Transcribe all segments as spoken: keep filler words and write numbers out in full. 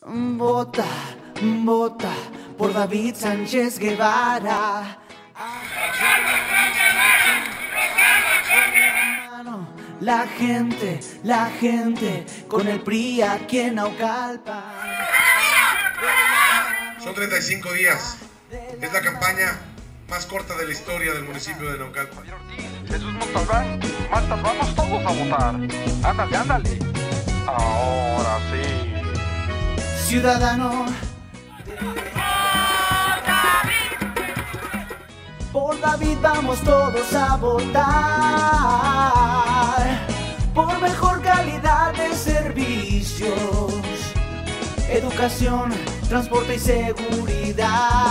Vota, vota por David Sánchez Guevara. La gente, la gente, con el P R I aquí en Naucalpan. Son treinta y cinco días. Es la campaña más corta de la historia del municipio de Naucalpan. Jesús Montalbán, Marta, vamos todos a votar. Ándale, ándale. Ahora sí. Ciudadano. Por David vamos todos a votar. Por mejor calidad de servicios, educación, transporte y seguridad.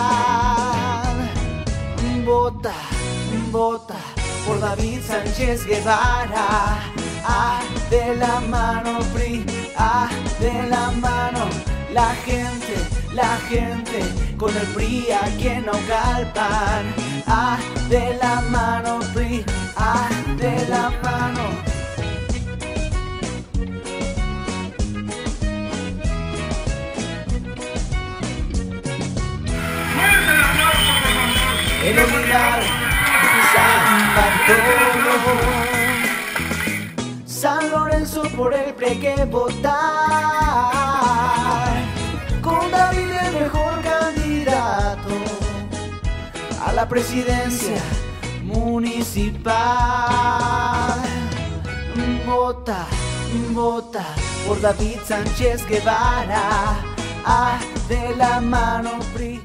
Vota, vota por David Sánchez Guevara. Ah, de la mano P R I, ah, de la mano la gente, la gente, con el P R I aquí en Naucalpan. Ah, de la mano P R I, ah, de la mano. El olvidar San Bartolo, San Lorenzo, por el P R I hay que votar. Con David el mejor candidato a la presidencia municipal. Vota, vota por David Sánchez Guevara. Ah, de la mano P R I.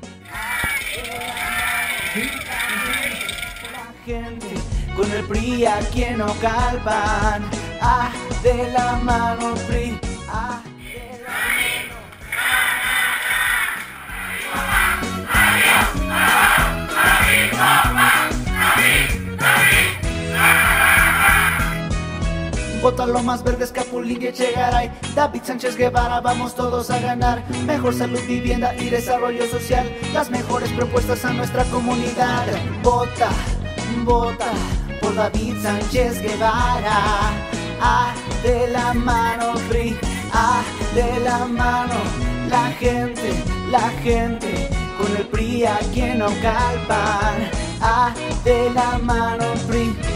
La gente con el P R I aquí en Naucalpan. Ah, de la mano P R I. Ah, de la mano. Vota lo más verde, Escapulín y Echegaray. David Sánchez Guevara, vamos todos a ganar. Mejor salud, vivienda y desarrollo social. Las mejores propuestas a nuestra comunidad. Vota, vota por David Sánchez Guevara. Ah, de la mano P R I, ah, de la mano la gente, la gente, con el P R I aquí en Naucalpan. Ah, de la mano P R I.